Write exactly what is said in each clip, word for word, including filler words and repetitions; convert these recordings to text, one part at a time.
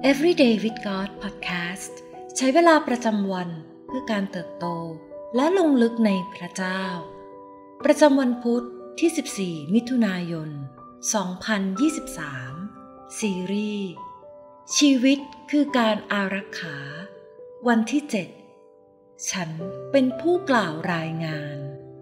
Everyday with God Podcast ใช้เวลาประจำวันเพื่อการเติบโตและลงลึกในพระเจ้าประจำวันพุธที่สิบสี่มิถุนายนสองพันยี่สิบสามซีรีส์ชีวิตคือการอารักขาวันที่เจ็ดฉันเป็นผู้กล่าวรายงาน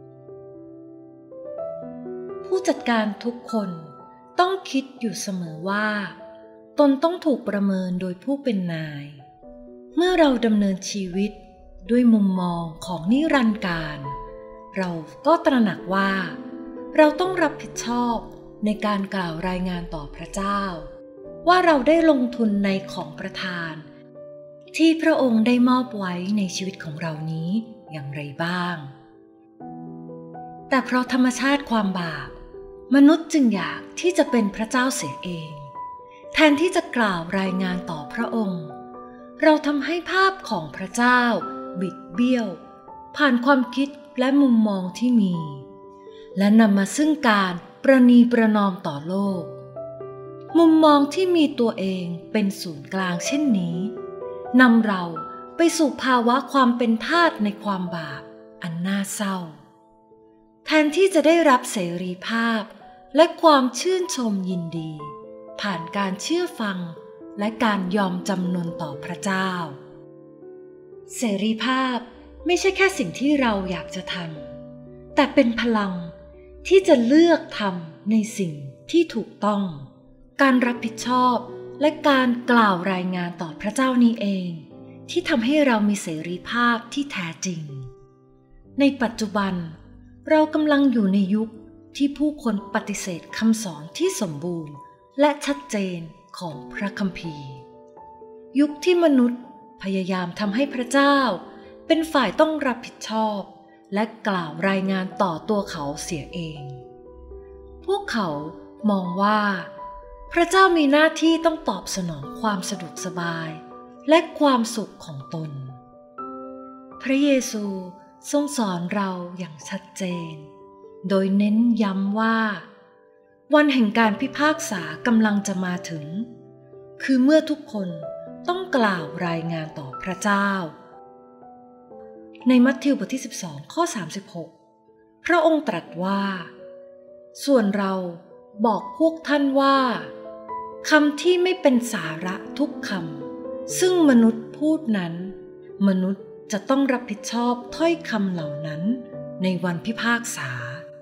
ผู้จัดการทุกคนต้องคิดอยู่เสมอว่าตนต้องถูกประเมินโดยผู้เป็นนายเมื่อเราดำเนินชีวิตด้วยมุมมองของนิรันดร์การเราก็ตระหนักว่าเราต้องรับผิดชอบในการกล่าวรายงานต่อพระเจ้าว่าเราได้ลงทุนในของประทานที่พระองค์ได้มอบไว้ในชีวิตของเรานี้อย่างไรบ้างแต่เพราะธรรมชาติความบาปมนุษย์จึงอยากที่จะเป็นพระเจ้าเสียเองแทนที่จะกล่าวรายงานต่อพระองค์เราทำให้ภาพของพระเจ้าบิดเบี้ยวผ่านความคิดและมุมมองที่มีและนำมาซึ่งการประนีประนอมต่อโลกมุมมองที่มีตัวเองเป็นศูนย์กลางเช่นนี้นำเราไปสู่ภาวะความเป็นทาสในความบาปอันน่าเศร้าแทนที่จะได้รับเสรีภาพและความชื่นชมยินดีผ่านการเชื่อฟังและการยอมจำนนต่อพระเจ้าเสรีภาพไม่ใช่แค่สิ่งที่เราอยากจะทำแต่เป็นพลังที่จะเลือกทำในสิ่งที่ถูกต้องการรับผิดชอบและการกล่าวรายงานต่อพระเจ้านี้เองที่ทำให้เรามีเสรีภาพที่แท้จริงในปัจจุบันเรากำลังอยู่ในยุคที่ผู้คนปฏิเสธคำสอนที่สมบูรณ์และชัดเจนของพระคัมภีร์ยุคที่มนุษย์พยายามทำให้พระเจ้าเป็นฝ่ายต้องรับผิดชอบและกล่าวรายงานต่อตัวเขาเสียเองพวกเขามองว่าพระเจ้ามีหน้าที่ต้องตอบสนองความสะดวกสบายและความสุขของตนพระเยซูทรงสอนเราอย่างชัดเจนโดยเน้นย้ำว่าวันแห่งการพิพากษากำลังจะมาถึงคือเมื่อทุกคนต้องกล่าวรายงานต่อพระเจ้าในมัทธิวบทที่สิบสองข้อสามสิบหกพระองค์ตรัสว่าส่วนเราบอกพวกท่านว่าคำที่ไม่เป็นสาระทุกคำซึ่งมนุษย์พูดนั้นมนุษย์จะต้องรับผิดชอบถ้อยคำเหล่านั้นในวันพิพากษา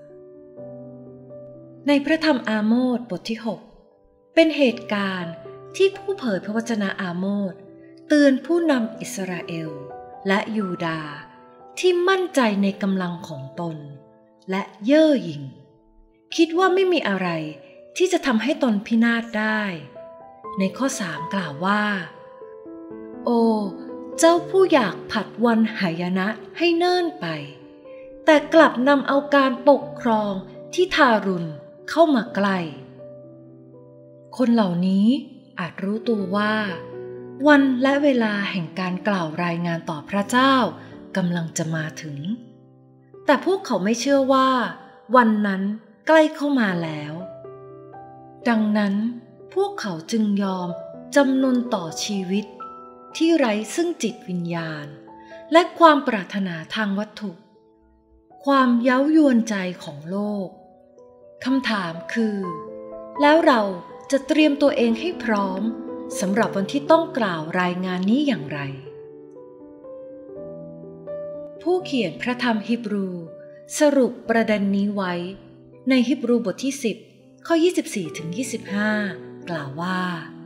ในพระธรรมอาโมสบทที่หกเป็นเหตุการณ์ที่ผู้เผยพระวจนะอาโมสเตือนผู้นำอิสราเอลและยูดาห์ที่มั่นใจในกำลังของตนและเย่อหยิ่งคิดว่าไม่มีอะไรที่จะทำให้ตนพินาศได้ในข้อสามกล่าวว่าโอ้เจ้าผู้อยากผัดวันหายนะให้เนิ่นไปแต่กลับนำเอาการปกครองที่ทารุณเข้ามาใกล้คนเหล่านี้อาจรู้ตัวว่าวันและเวลาแห่งการกล่าวรายงานต่อพระเจ้ากำลังจะมาถึงแต่พวกเขาไม่เชื่อว่าวันนั้นใกล้เข้ามาแล้วดังนั้นพวกเขาจึงยอมจำนนต่อชีวิตที่ไร้ซึ่งจิตวิญญาณและความปรารถนาทางวัตถุความเย้ายวนใจของโลกคำถามคือแล้วเราจะเตรียมตัวเองให้พร้อมสำหรับวันที่ต้องกล่าวรายงานนี้อย่างไรผู้เขียนพระธรรมฮีบรูสรุปประเด็นนี้ไว้ในฮีบรูบทที่สิบข้อยี่สิบสี่ถึงยี่สิบห้ากล่าวว่า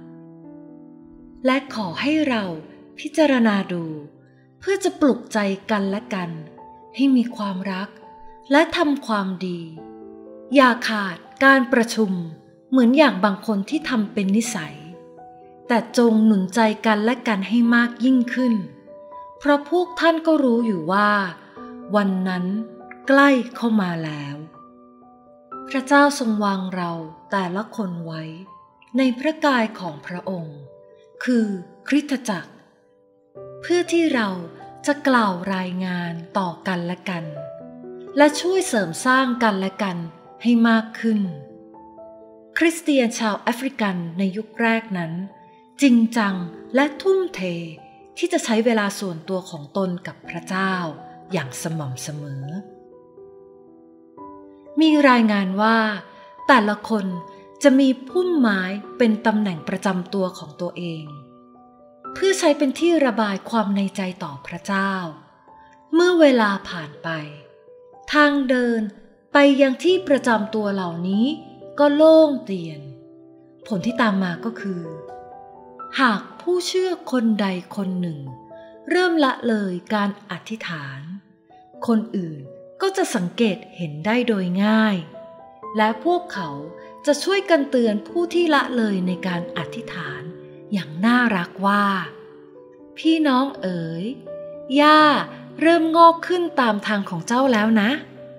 และขอให้เราพิจารณาดูเพื่อจะปลุกใจกันและกันให้มีความรักและทำความดีอย่าขาดการประชุมเหมือนอย่างบางคนที่ทำเป็นนิสัยแต่จงหนุนใจกันและกันให้มากยิ่งขึ้นเพราะพวกท่านก็รู้อยู่ว่าวันนั้นใกล้เข้ามาแล้วพระเจ้าทรงวางเราแต่ละคนไว้ในพระกายของพระองค์คือคริสตจักรเพื่อที่เราจะกล่าวรายงานต่อกันและกันและช่วยเสริมสร้างกันและกันให้มากขึ้นคริสเตียนชาวแอฟริกันในยุคแรกนั้นจริงจังและทุ่มเทที่จะใช้เวลาส่วนตัวของตนกับพระเจ้าอย่างสม่ำเสมอมีรายงานว่าแต่ละคนจะมีพุ่มไม้เป็นตำแหน่งประจำตัวของตัวเองเพื่อใช้เป็นที่ระบายความในใจต่อพระเจ้าเมื่อเวลาผ่านไปทางเดินไปยังที่ประจำตัวเหล่านี้ก็โล่งเตียนผลที่ตามมาก็คือหากผู้เชื่อคนใดคนหนึ่งเริ่มละเลยการอธิษฐานคนอื่นก็จะสังเกตเห็นได้โดยง่ายและพวกเขาจะช่วยกันเตือนผู้ที่ละเลยในการอธิษฐานอย่างน่ารักว่าพี่น้องเอ๋ยหญ้าเริ่มงอกขึ้นตามทางของเจ้าแล้วนะ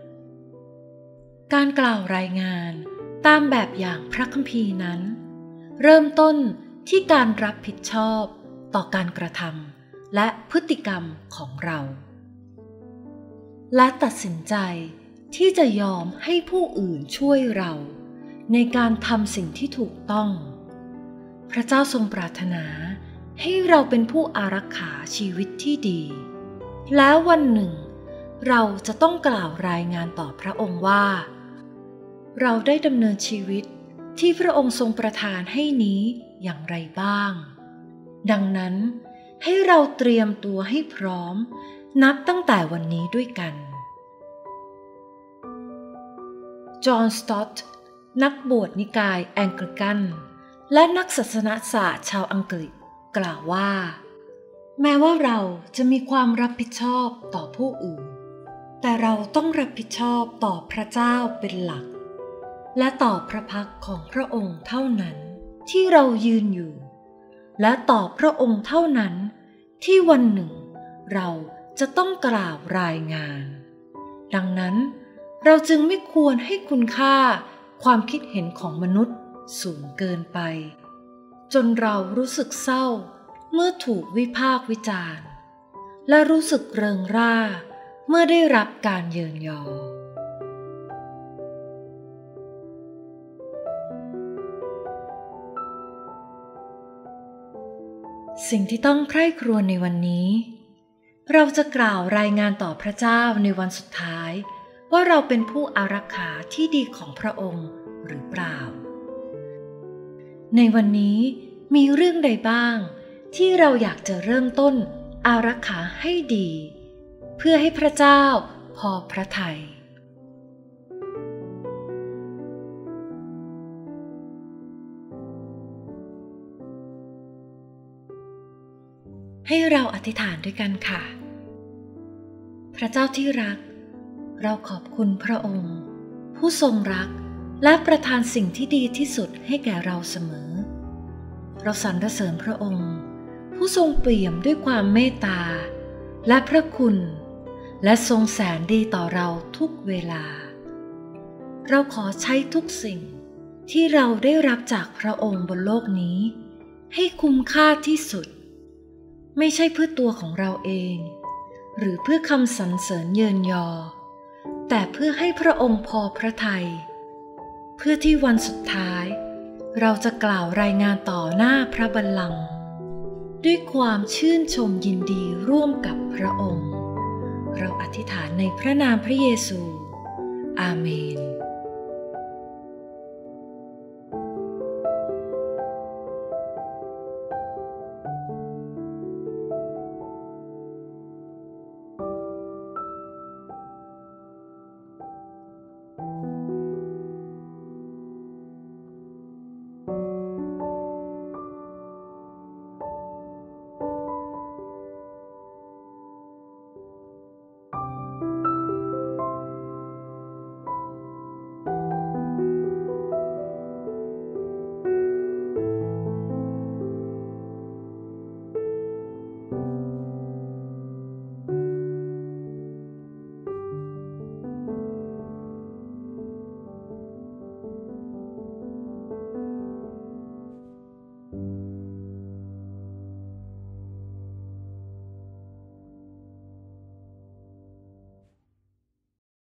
การกล่าวรายงานตามแบบอย่างพระคัมภีร์นั้นเริ่มต้นที่การรับผิดชอบต่อการกระทำและพฤติกรรมของเราและตัดสินใจที่จะยอมให้ผู้อื่นช่วยเราในการทำสิ่งที่ถูกต้องพระเจ้าทรงปรารถนาให้เราเป็นผู้อารักขาชีวิตที่ดีแล้ววันหนึ่งเราจะต้องกล่าวรายงานต่อพระองค์ว่าเราได้ดำเนินชีวิตที่พระองค์ทรงประทานให้นี้อย่างไรบ้างดังนั้นให้เราเตรียมตัวให้พร้อมนับตั้งแต่วันนี้ด้วยกันจอห์น สต็อตต์นักบวชนิกายแองกิกันและนักศาสนศาสตร์ชาวอังกฤษกล่าวว่าแม้ว่าเราจะมีความรับผิดชอบต่อผู้อื่นแต่เราต้องรับผิดชอบต่อพระเจ้าเป็นหลักและต่อพระพักของพระองค์เท่านั้นที่เรายืนอยู่และต่อพระองค์เท่านั้นที่วันหนึ่งเราจะต้องกล่าวรายงานดังนั้นเราจึงไม่ควรให้คุณค่าความคิดเห็นของมนุษย์สูงเกินไปจนเรารู้สึกเศร้าเมื่อถูกวิพากษ์วิจารณ์และรู้สึกเริงร่าเมื่อได้รับการเยินยอสิ่งที่ต้องใคร่ครวญในวันนี้เราจะกล่าวรายงานต่อพระเจ้าในวันสุดท้ายว่าเราเป็นผู้อารักขาที่ดีของพระองค์หรือเปล่าในวันนี้มีเรื่องใดบ้างที่เราอยากจะเริ่มต้นอารักขาให้ดีเพื่อให้พระเจ้าพอพระทัยให้เราอธิษฐานด้วยกันค่ะพระเจ้าที่รักเราขอบคุณพระองค์ผู้ทรงรักและประทานสิ่งที่ดีที่สุดให้แก่เราเสมอเราสรรเสริญพระองค์ผู้ทรงเปี่ยมด้วยความเมตตาและพระคุณและทรงแสนดีต่อเราทุกเวลาเราขอใช้ทุกสิ่งที่เราได้รับจากพระองค์บนโลกนี้ให้คุ้มค่าที่สุดไม่ใช่เพื่อตัวของเราเองหรือเพื่อคำสรรเสริญเยินยอแต่เพื่อให้พระองค์พอพระทัยเพื่อที่วันสุดท้ายเราจะกล่าวรายงานต่อหน้าพระบัลลังก์ด้วยความชื่นชมยินดีร่วมกับพระองค์เราอธิษฐานในพระนามพระเยซูอาเมน